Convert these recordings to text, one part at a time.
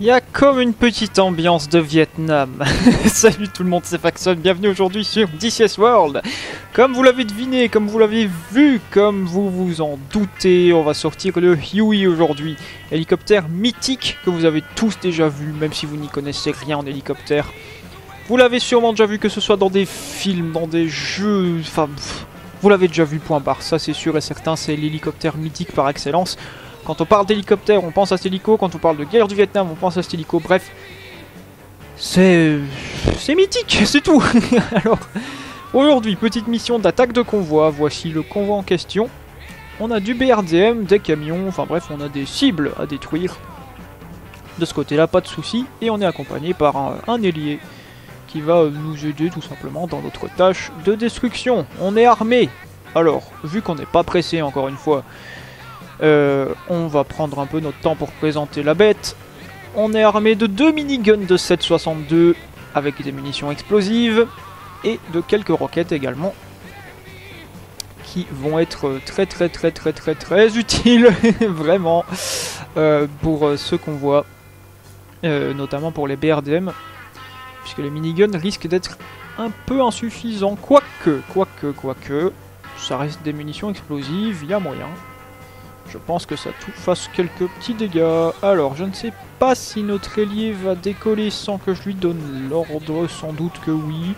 Il y a comme une petite ambiance de Vietnam. Salut tout le monde, c'est Faxon, bienvenue aujourd'hui sur DCS World. Comme vous l'avez deviné, comme vous l'avez vu, comme vous vous en doutez, on va sortir le Huey aujourd'hui. Hélicoptère mythique que vous avez tous déjà vu, même si vous n'y connaissez rien en hélicoptère. Vous l'avez sûrement déjà vu, que ce soit dans des films, dans des jeux, enfin... Vous l'avez déjà vu, point barre, ça c'est sûr et certain, c'est l'hélicoptère mythique par excellence. Quand on parle d'hélicoptère, on pense à cet hélico. Quand on parle de guerre du Vietnam, on pense à cet hélico. Bref, c'est mythique, c'est tout. Alors, aujourd'hui, petite mission d'attaque de convoi. Voici le convoi en question. On a du BRDM, des camions, enfin bref, on a des cibles à détruire. De ce côté-là, pas de soucis. Et on est accompagné par un ailier qui va nous aider tout simplement dans notre tâche de destruction. On est armé. Alors, vu qu'on n'est pas pressé, encore une fois... on va prendre un peu notre temps pour présenter la bête. On est armé de 2 miniguns de 7,62 avec des munitions explosives et de quelques roquettes également qui vont être très utiles vraiment pour ce qu'on voit, notamment pour les BRDM, puisque les miniguns risquent d'être un peu insuffisants, quoique, ça reste des munitions explosives, il y a moyen. Je pense que ça fasse quelques petits dégâts. Alors, je ne sais pas si notre ailier va décoller sans que je lui donne l'ordre. Sans doute que oui.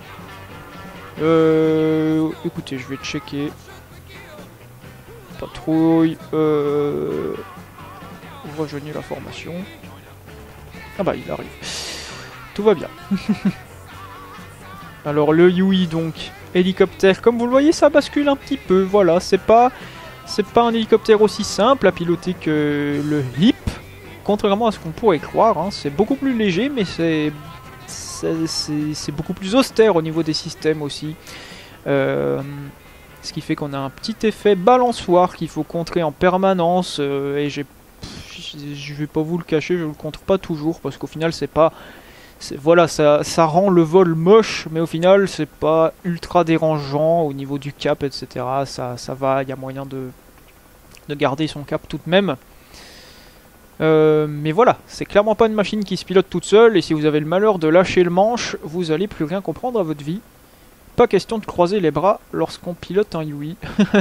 Écoutez, je vais checker. Patrouille. Rejoignez la formation. Ah bah, il arrive. Tout va bien. Alors, le Huey, donc, hélicoptère. Comme vous le voyez, ça bascule un petit peu. Voilà, c'est pas un hélicoptère aussi simple à piloter que le HIP, contrairement à ce qu'on pourrait croire, hein. C'est beaucoup plus léger, mais c'est beaucoup plus austère au niveau des systèmes aussi. Ce qui fait qu'on a un petit effet balançoire qu'il faut contrer en permanence, et je vais pas vous le cacher, je le contre pas toujours, parce qu'au final c'est pas... Voilà, ça rend le vol moche, mais au final c'est pas ultra dérangeant au niveau du cap, etc. Ça va, il y a moyen de garder son cap tout de même. Mais voilà, c'est clairement pas une machine qui se pilote toute seule, et si vous avez le malheur de lâcher le manche, vous allez plus rien comprendre à votre vie. Pas question de croiser les bras lorsqu'on pilote un Huey.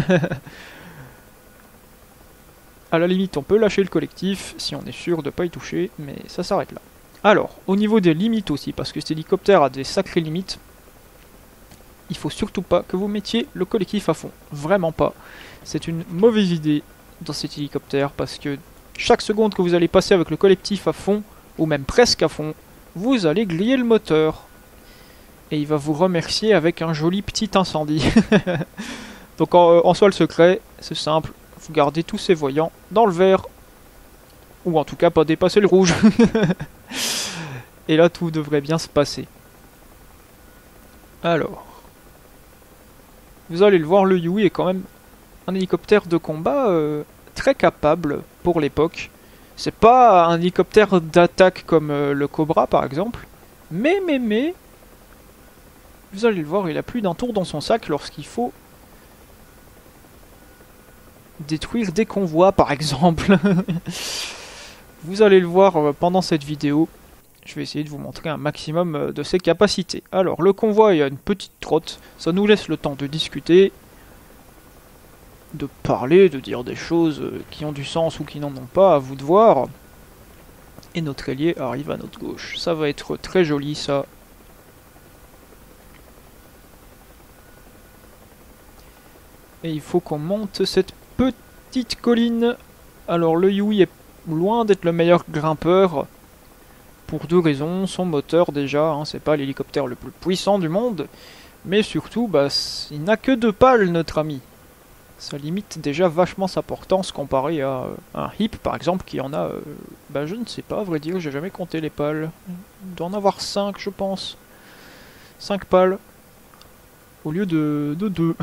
À la limite, on peut lâcher le collectif si on est sûr de pas y toucher, mais ça s'arrête là. Alors, au niveau des limites aussi, parce que cet hélicoptère a des sacrées limites, il faut surtout pas que vous mettiez le collectif à fond. Vraiment pas. C'est une mauvaise idée dans cet hélicoptère, parce que chaque seconde que vous allez passer avec le collectif à fond, ou même presque à fond, vous allez griller le moteur. Et il va vous remercier avec un joli petit incendie. Donc en soi le secret, c'est simple, vous gardez tous ces voyants dans le vert, ou en tout cas pas dépasser le rouge. Et là tout devrait bien se passer. Alors, vous allez le voir, le Huey est quand même un hélicoptère de combat très capable pour l'époque. C'est pas un hélicoptère d'attaque comme le Cobra par exemple, mais vous allez le voir, il a plus d'un tour dans son sac lorsqu'il faut détruire des convois par exemple. Vous allez le voir pendant cette vidéo. Je vais essayer de vous montrer un maximum de ses capacités. Alors, le convoi, il y a une petite trotte. Ça nous laisse le temps de discuter, de parler, de dire des choses qui ont du sens ou qui n'en ont pas, à vous de voir. Et notre ailier arrive à notre gauche. Ça va être très joli, ça. Et il faut qu'on monte cette petite colline. Alors, le Huey est loin d'être le meilleur grimpeur. Pour deux raisons, son moteur déjà, hein, c'est pas l'hélicoptère le plus puissant du monde, mais surtout, bah, il n'a que 2 pales notre ami. Ça limite déjà vachement sa portance comparé à un HIP par exemple qui en a, bah je ne sais pas, à vrai dire, j'ai jamais compté les pales. Il doit en avoir 5 je pense. 5 pales, au lieu de 2.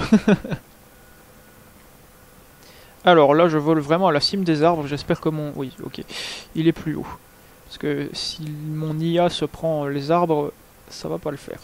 Alors là je vole vraiment à la cime des arbres, j'espère que mon... Oui, ok, il est plus haut. Parce que si mon IA se prend les arbres, ça va pas le faire.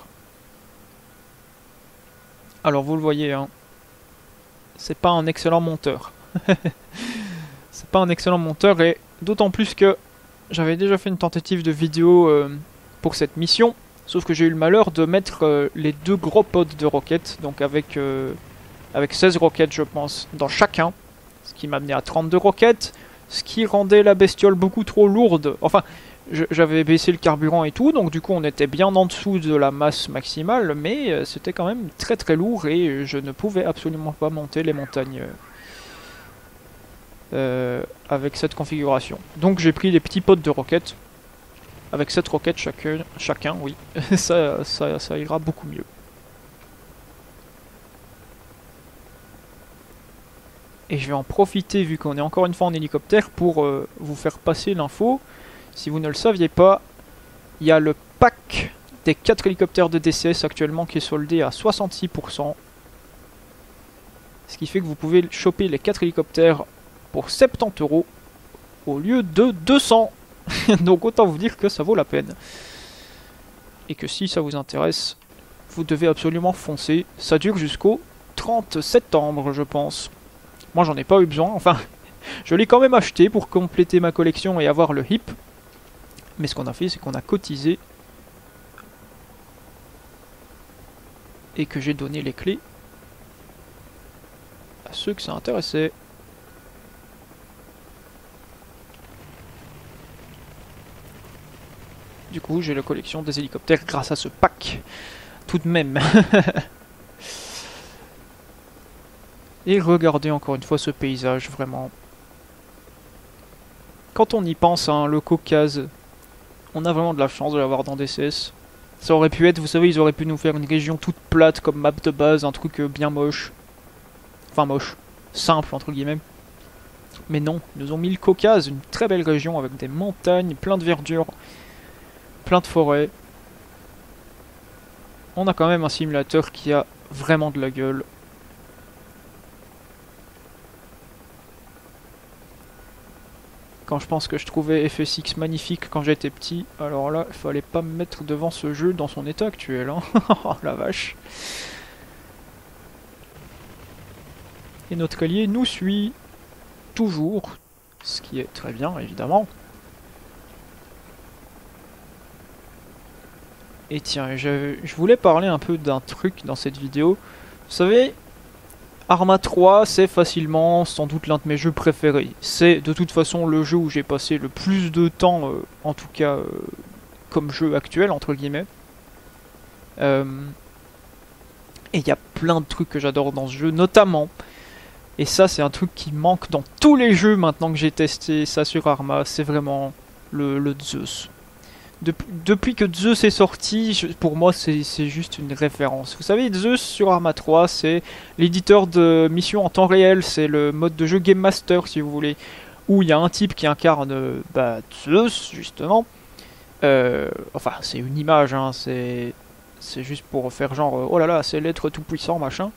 Alors vous le voyez, hein, c'est pas un excellent monteur. C'est pas un excellent monteur, et d'autant plus que j'avais déjà fait une tentative de vidéo pour cette mission, sauf que j'ai eu le malheur de mettre les 2 gros pods de roquettes, donc avec 16 roquettes je pense, dans chacun, ce qui m'a amené à 32 roquettes, ce qui rendait la bestiole beaucoup trop lourde. Enfin, j'avais baissé le carburant et tout, donc du coup on était bien en dessous de la masse maximale, mais c'était quand même très très lourd et je ne pouvais absolument pas monter les montagnes avec cette configuration. Donc j'ai pris les petits pods de roquettes, avec 7 roquettes chacun, oui, ça ira beaucoup mieux. Et je vais en profiter, vu qu'on est encore une fois en hélicoptère, pour vous faire passer l'info. Si vous ne le saviez pas, il y a le pack des 4 hélicoptères de DCS actuellement qui est soldé à 66%. Ce qui fait que vous pouvez choper les 4 hélicoptères pour 70 € au lieu de 200. Donc autant vous dire que ça vaut la peine. Et que si ça vous intéresse, vous devez absolument foncer. Ça dure jusqu'au 30 septembre, je pense. Moi j'en ai pas eu besoin, enfin je l'ai quand même acheté pour compléter ma collection et avoir le hip. Mais ce qu'on a fait, c'est qu'on a cotisé et que j'ai donné les clés à ceux que ça intéressait. Du coup, j'ai la collection des hélicoptères grâce à ce pack, tout de même. Et regardez encore une fois ce paysage, vraiment. Quand on y pense, hein, le Caucase, on a vraiment de la chance de l'avoir dans DCS. Ça aurait pu être, vous savez, ils auraient pu nous faire une région toute plate comme map de base, un truc bien moche. Enfin moche, simple entre guillemets. Mais non, ils nous ont mis le Caucase, une très belle région avec des montagnes, plein de verdure, plein de forêts. On a quand même un simulateur qui a vraiment de la gueule. Quand je pense que je trouvais FSX magnifique quand j'étais petit, alors là, il fallait pas me mettre devant ce jeu dans son état actuel, hein. Oh la vache. Et notre allié nous suit toujours, ce qui est très bien évidemment. Et tiens, je voulais parler un peu d'un truc dans cette vidéo. Vous savez, Arma 3, c'est facilement sans doute l'un de mes jeux préférés. C'est de toute façon le jeu où j'ai passé le plus de temps, en tout cas comme jeu actuel, entre guillemets. Et il y a plein de trucs que j'adore dans ce jeu, notamment, et ça c'est un truc qui manque dans tous les jeux maintenant que j'ai testé ça sur Arma, c'est vraiment le Zeus. Depuis que Zeus est sorti, pour moi c'est juste une référence. Vous savez, Zeus sur Arma 3, c'est l'éditeur de missions en temps réel, c'est le mode de jeu Game Master si vous voulez, où il y a un type qui incarne Zeus justement. Enfin, c'est une image, hein, c'est juste pour faire genre oh là là, c'est l'être tout puissant machin.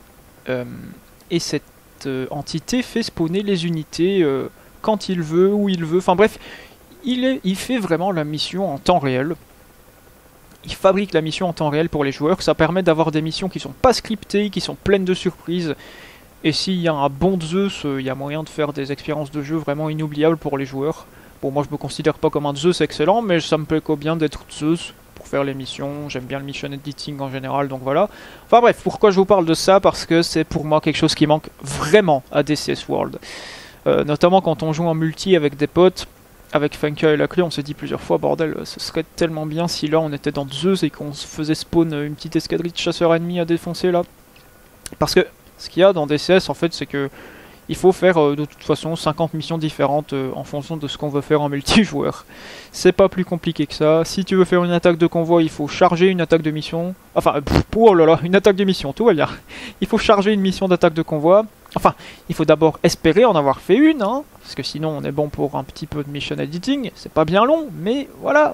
Et cette entité fait spawner les unités quand il veut, où il veut, enfin bref. Il fait vraiment la mission en temps réel. Il fabrique la mission en temps réel pour les joueurs. Ça permet d'avoir des missions qui sont pas scriptées, qui sont pleines de surprises. Et s'il y a un bon Zeus, il y a moyen de faire des expériences de jeu vraiment inoubliables pour les joueurs. Bon, moi je me considère pas comme un Zeus excellent, mais ça me plaît qu'au bien d'être Zeus pour faire les missions. J'aime bien le mission editing en général, donc voilà. Enfin bref, pourquoi je vous parle de ça? Parce que c'est pour moi quelque chose qui manque vraiment à DCS World. Notamment quand on joue en multi avec des potes. Avec Funka et la clé, on s'est dit plusieurs fois, bordel, ce serait tellement bien si là on était dans Zeus et qu'on se faisait spawn une petite escadrille de chasseurs ennemis à défoncer là. Parce que ce qu'il y a dans DCS en fait, c'est que il faut faire de toute façon 50 missions différentes en fonction de ce qu'on veut faire en multijoueur. C'est pas plus compliqué que ça. Si tu veux faire une attaque de convoi, il faut charger une attaque de mission. Enfin, oh là là, une attaque de mission, tout va bien. Il faut charger une mission d'attaque de convoi. Enfin, il faut d'abord espérer en avoir fait une, hein, parce que sinon on est bon pour un petit peu de mission editing. C'est pas bien long, mais voilà.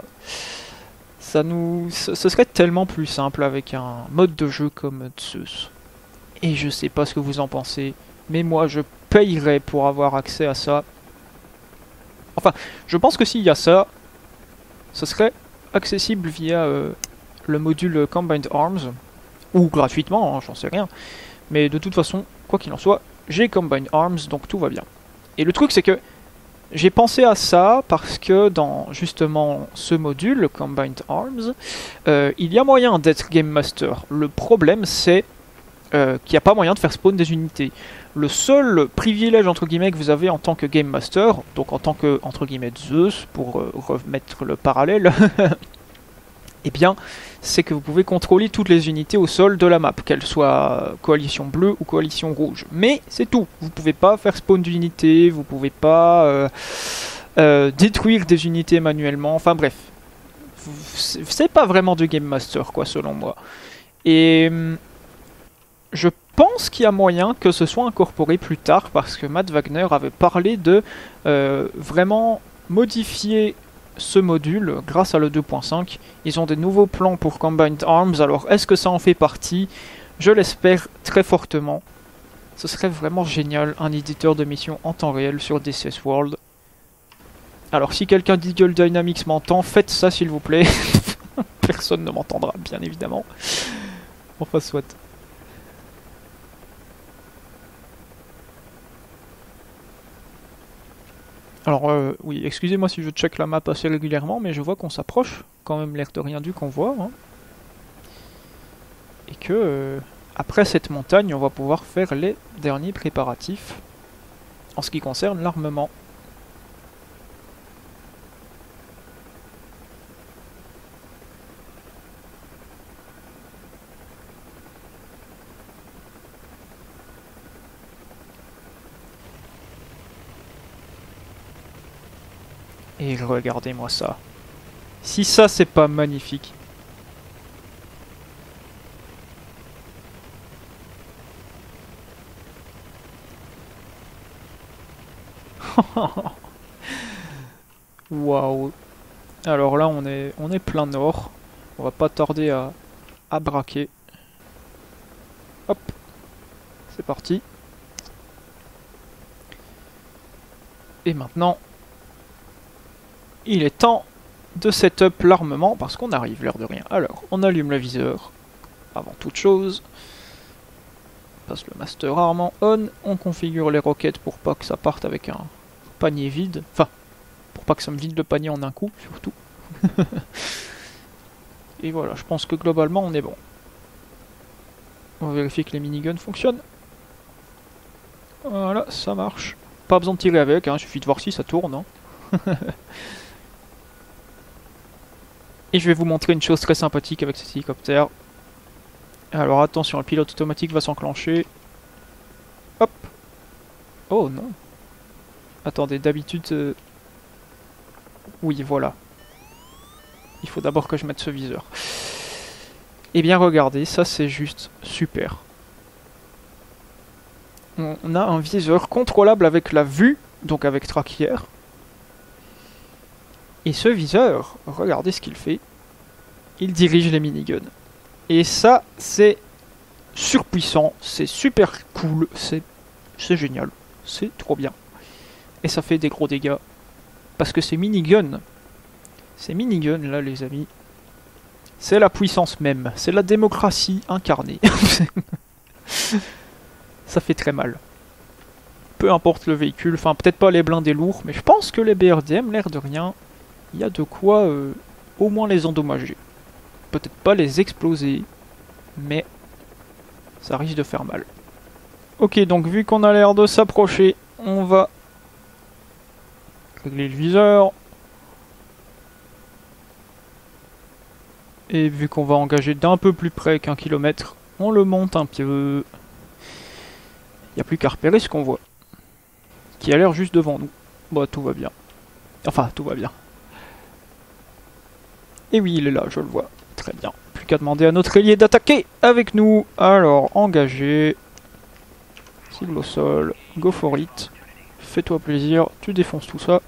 Ce serait tellement plus simple avec un mode de jeu comme Zeus. Et je sais pas ce que vous en pensez, mais moi je payerais pour avoir accès à ça. Enfin, je pense que s'il y a ça, ce serait accessible via le module Combined Arms, ou gratuitement, hein, j'en sais rien. Mais de toute façon, quoi qu'il en soit, j'ai Combined Arms, donc tout va bien. Et le truc c'est que J'ai pensé à ça parce que dans justement ce module, Combined Arms, il y a moyen d'être Game Master. Le problème c'est qu'il n'y a pas moyen de faire spawn des unités. Le seul privilège entre guillemets que vous avez en tant que Game Master, donc en tant que entre guillemets Zeus, pour remettre le parallèle, eh bien, c'est que vous pouvez contrôler toutes les unités au sol de la map, qu'elles soient coalition bleue ou coalition rouge. Mais c'est tout. Vous pouvez pas faire spawn d'unités, vous pouvez pas détruire des unités manuellement. Enfin bref, c'est pas vraiment du Game Master, quoi, selon moi. Et je pense qu'il y a moyen que ce soit incorporé plus tard, parce que Matt Wagner avait parlé de vraiment modifier ce module grâce à le 2.5. Ils ont des nouveaux plans pour Combined Arms, alors est-ce que ça en fait partie? Je l'espère très fortement. Ce serait vraiment génial, un éditeur de mission en temps réel sur DCS World. Alors si quelqu'un d'Eagle Dynamics m'entend, faites ça s'il vous plaît. Personne ne m'entendra, bien évidemment. Enfin, soit. Alors oui, excusez-moi si je check la map assez régulièrement, mais je vois qu'on s'approche quand même l'air de rien du convoi. Hein. Et que après cette montagne, on va pouvoir faire les derniers préparatifs en ce qui concerne l'armement. Et regardez-moi ça. Si ça c'est pas magnifique. Waouh. Alors là on est plein nord. On va pas tarder à braquer. Hop. C'est parti. Et maintenant, il est temps de setup l'armement parce qu'on arrive, l'air de rien. Alors, on allume le viseur avant toute chose. On passe le master armement on. On configure les roquettes pour pas que ça parte avec un panier vide. Enfin, pour pas que ça me vide le panier en un coup, surtout. Et voilà, je pense que globalement on est bon. On va vérifier que les miniguns fonctionnent. Voilà, ça marche. Pas besoin de tirer avec, hein, suffit de voir si ça tourne. Hein. Et je vais vous montrer une chose très sympathique avec cet hélicoptère. Alors attention, le pilote automatique va s'enclencher. Hop. Oh non. Attendez, d'habitude... Oui, voilà. Il faut d'abord que je mette ce viseur. Eh bien regardez, ça c'est juste super. On a un viseur contrôlable avec la vue, donc avec traquière. Et ce viseur, regardez ce qu'il fait. Il dirige les miniguns. Et ça, c'est surpuissant, c'est super cool, c'est génial, c'est trop bien. Et ça fait des gros dégâts. Parce que ces miniguns là les amis, c'est la puissance même, c'est la démocratie incarnée. Ça fait très mal. Peu importe le véhicule, enfin peut-être pas les blindés lourds, mais je pense que les BRDM, l'air de rien, il y a de quoi au moins les endommager. Peut-être pas les exploser, mais ça risque de faire mal. Ok, donc vu qu'on a l'air de s'approcher, on va régler le viseur. Et vu qu'on va engager d'un peu plus près qu'1 kilomètre, on le monte un peu. Il n'y a plus qu'à repérer ce qu'on voit. Qui a l'air juste devant nous. Bah tout va bien. Enfin, tout va bien. Et oui, il est là, je le vois. Très bien. Plus qu'à demander à notre ailier d'attaquer avec nous. Alors, engagé. Cible au sol. Go for it. Fais-toi plaisir. Tu défonces tout ça.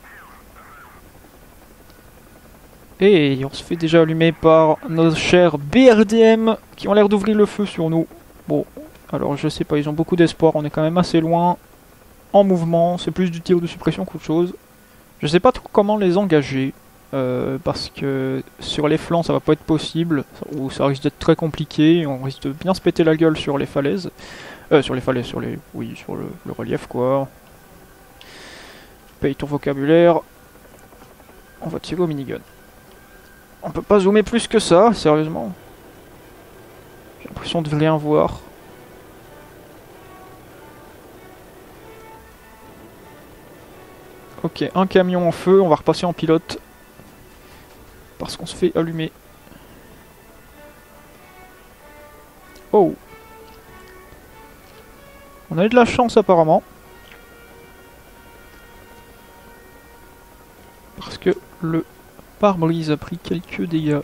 Et on se fait déjà allumer par nos chers BRDM qui ont l'air d'ouvrir le feu sur nous. Bon, alors je sais pas, ils ont beaucoup d'espoir. On est quand même assez loin. En mouvement, c'est plus du tir de suppression qu'autre chose. Je sais pas trop comment les engager. Parce que sur les flancs ça va pas être possible, ou ça risque d'être très compliqué, on risque de bien se péter la gueule sur les falaises. Sur les falaises, sur les... oui, sur le relief quoi. Paye ton vocabulaire. On va tirer au minigun. On peut pas zoomer plus que ça, sérieusement. J'ai l'impression de rien voir. Ok, un camion en feu, on va repasser en pilote. Parce qu'on se fait allumer. Oh! On a eu de la chance apparemment. Parce que le pare-brise a pris quelques dégâts.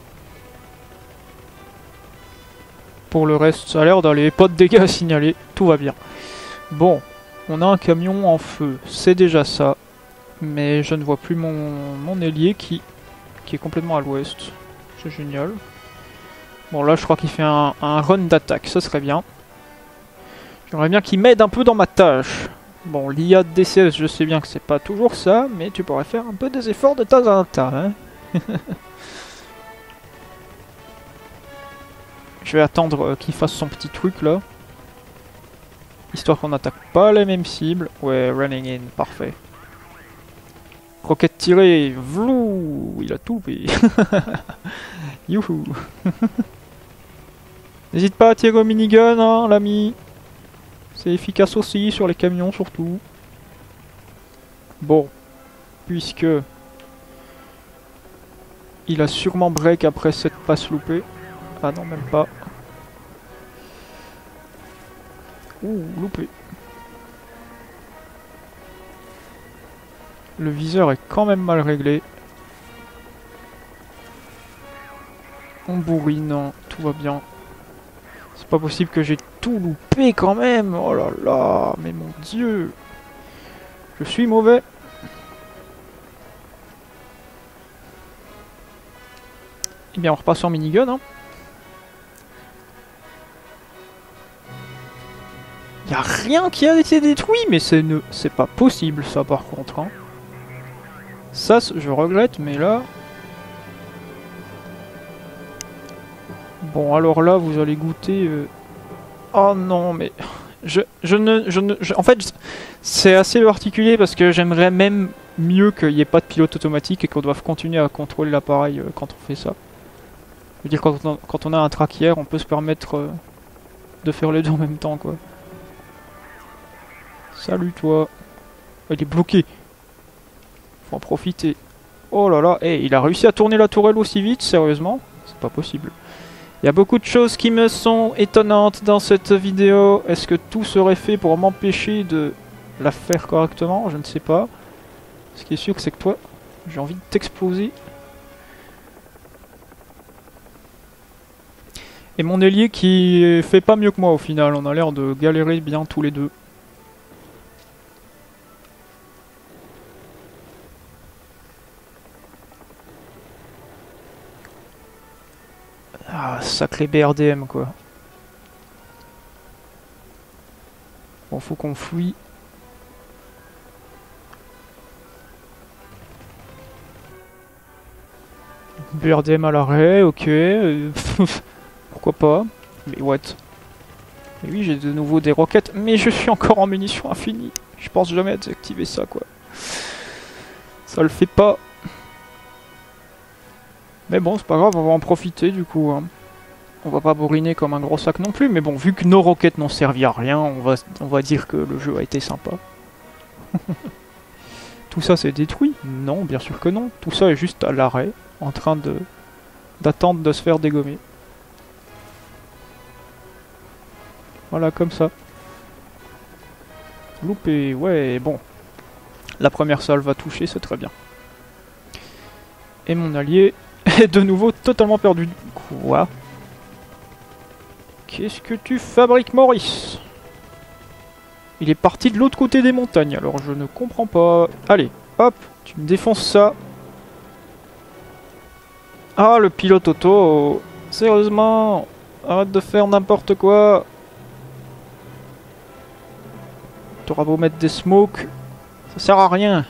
Pour le reste, ça a l'air d'aller. Pas de dégâts à signaler, tout va bien. Bon, on a un camion en feu, c'est déjà ça. Mais je ne vois plus mon ailier qui est complètement à l'ouest. C'est génial. Bon là je crois qu'il fait un run d'attaque, ça serait bien. J'aimerais bien qu'il m'aide un peu dans ma tâche. Bon, l'IA de DCS, je sais bien que c'est pas toujours ça, mais tu pourrais faire un peu des efforts de temps en temps, hein. Je vais attendre qu'il fasse son petit truc là. Histoire qu'on n'attaque pas les mêmes cibles. Ouais, running in, parfait. Roquette tirée, vlou, il a tout loupé. Youhou. N'hésite pas à tirer au minigun, hein, l'ami. C'est efficace aussi sur les camions surtout. Bon, puisque il a sûrement break après cette passe loupée. Ah non, même pas. Ouh, loupé. Le viseur est quand même mal réglé. On bourrine, non, tout va bien. C'est pas possible que j'ai tout loupé quand même. Oh là là, mais mon dieu. Je suis mauvais. Eh bien, on repasse en minigun, hein. Y a rien qui a été détruit, mais c'est pas possible ça par contre, hein. Ça, je regrette, mais là... Bon, alors là, vous allez goûter... Oh non, mais... En fait, c'est assez particulier parce que j'aimerais même mieux qu'il n'y ait pas de pilote automatique et qu'on doive continuer à contrôler l'appareil quand on fait ça. Je veux dire, quand on a un traquière, on peut se permettre de faire les deux en même temps, quoi. Salut, toi. Il est bloqué. Faut en profiter. Oh là là, hey, il a réussi à tourner la tourelle aussi vite, sérieusement? C'est pas possible. Il y a beaucoup de choses qui me sont étonnantes dans cette vidéo. Est-ce que tout serait fait pour m'empêcher de la faire correctement? Je ne sais pas. Ce qui est sûr, c'est que toi, j'ai envie de t'exploser. Et mon ailier qui fait pas mieux que moi au final. On a l'air de galérer bien tous les deux. Ah, sacré BRDM quoi. Bon, faut qu'on fuit. BRDM à l'arrêt, ok. Pourquoi pas. Mais what? Et oui, j'ai de nouveau des roquettes, mais je suis encore en munitions infinies. Je pense jamais à désactiver ça quoi. Ça le fait pas. Mais bon, c'est pas grave, on va en profiter du coup. Hein. On va pas bourriner comme un gros sac non plus, mais bon, vu que nos roquettes n'ont servi à rien, on va dire que le jeu a été sympa. Tout ça c'est détruit? Non, bien sûr que non. Tout ça est juste à l'arrêt, en train d'attendre de se faire dégommer. Voilà, comme ça. Loupé, ouais, bon. La première salle va toucher, c'est très bien. Et mon allié est de nouveau totalement perdu. Quoi? Qu'est-ce que tu fabriques, Maurice? Il est parti de l'autre côté des montagnes, alors je ne comprends pas. Allez, hop, tu me défonces ça. Ah, le pilote auto. Sérieusement, arrête de faire n'importe quoi. T'auras beau mettre des smokes, ça sert à rien.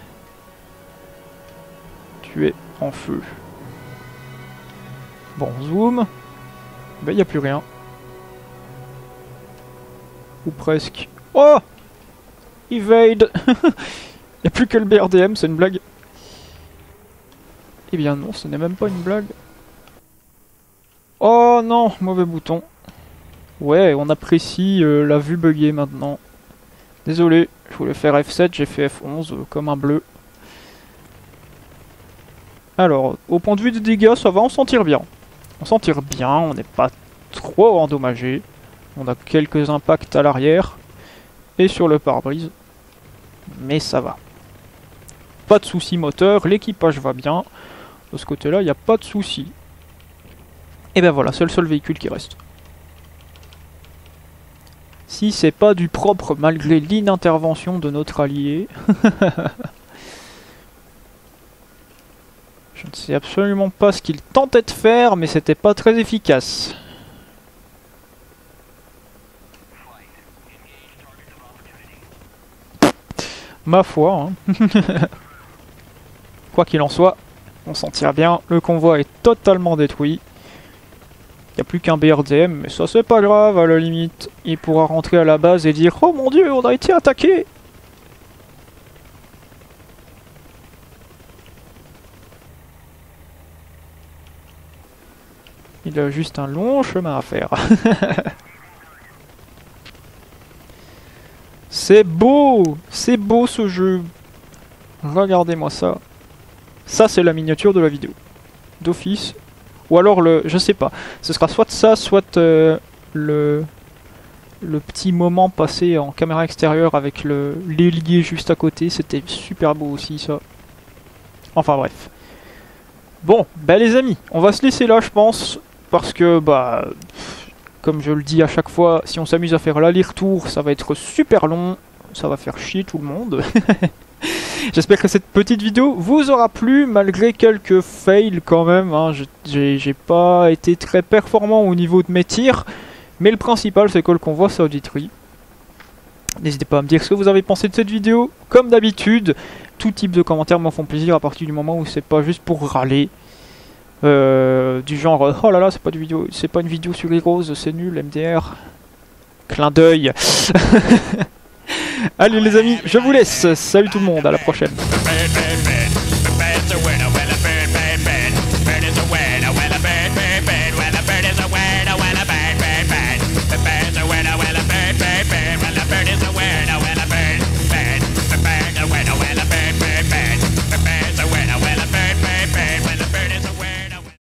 Tu es en feu. Bon, zoom. Ben, y a plus rien. Ou presque. Oh! Evade! Y a plus que le BRDM, c'est une blague. Eh bien non, ce n'est même pas une blague. Oh non, mauvais bouton. Ouais, on apprécie la vue buggée maintenant. Désolé, je voulais faire F7, j'ai fait F11 comme un bleu. Alors, au point de vue des dégâts, ça va, on s'en tire bien. On s'en tire bien, on n'est pas trop endommagé. On a quelques impacts à l'arrière et sur le pare-brise. Mais ça va. Pas de soucis moteur, l'équipage va bien. De ce côté-là, il n'y a pas de soucis. Et ben voilà, c'est le seul véhicule qui reste. Si c'est pas du propre malgré l'inintervention de notre allié. Je ne sais absolument pas ce qu'il tentait de faire, mais c'était pas très efficace. Ma foi, hein. Quoi qu'il en soit, on s'en tire bien, le convoi est totalement détruit. Il n'y a plus qu'un BRDM, mais ça c'est pas grave, à la limite. Il pourra rentrer à la base et dire « Oh mon dieu, on a été attaqué !» Il a juste un long chemin à faire. C'est beau ce jeu. Regardez-moi ça. Ça c'est la miniature de la vidéo. D'office. Ou alors le... je sais pas. Ce sera soit ça, soit le petit moment passé en caméra extérieure avec l'ailier juste à côté. C'était super beau aussi ça. Enfin bref. Bon, bah les amis, on va se laisser là je pense. Parce que bah... comme je le dis à chaque fois, si on s'amuse à faire l'aller-retour, ça va être super long. Ça va faire chier tout le monde. J'espère que cette petite vidéo vous aura plu, malgré quelques fails quand même. Hein. J'ai pas été très performant au niveau de mes tirs. Mais le principal, c'est que le convoi soit détruit. N'hésitez pas à me dire ce que vous avez pensé de cette vidéo. Comme d'habitude, tout type de commentaires m'en font plaisir à partir du moment où c'est pas juste pour râler. Du genre, oh là là, c'est pas une vidéo sur Heroes, c'est nul, MDR. Clin d'œil. Allez les amis, je vous laisse. Salut tout le monde, à la prochaine.